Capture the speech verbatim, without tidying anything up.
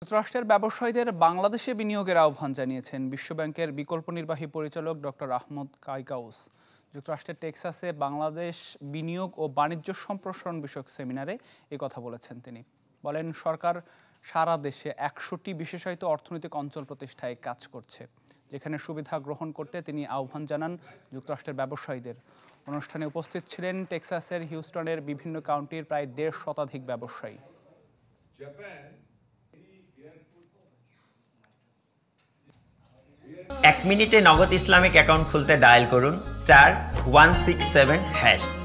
যুক্তরাষ্ট্রের ব্যবসায়ীদের বাংলাদেশে বিনিয়োগের আহ্বান জানিয়েছেন বিশ্বব্যাংকের বিকল্প নির্বাহী পরিচালক ডক্টর আহমদ কায়কাউস। যুক্তরাষ্ট্রের টেক্সাসে বাংলাদেশ বিনিয়োগ ও বাণিজ্য সম্প্রসারণ বিষয়ক সেমিনারে এই কথা বলেছেন তিনি। বলেন, সরকার সারা দেশে একশোটি বিশেষায়িত অর্থনৈতিক অঞ্চল প্রতিষ্ঠায় কাজ করছে, যেখানে সুবিধা গ্রহণ করতে তিনি আহ্বান জানান যুক্তরাষ্ট্রের ব্যবসায়ীদের। অনুষ্ঠানে উপস্থিত ছিলেন টেক্সাসের হিউস্টনের বিভিন্ন কাউন্টির প্রায় দেড় শতাধিক ব্যবসায়ী। এক মিনিটে নগদ ইসলামিক অ্যাকাউন্ট খুলতে ডায়াল করুন চার ওয়ান সিক্স সেভেন হ্যাশ।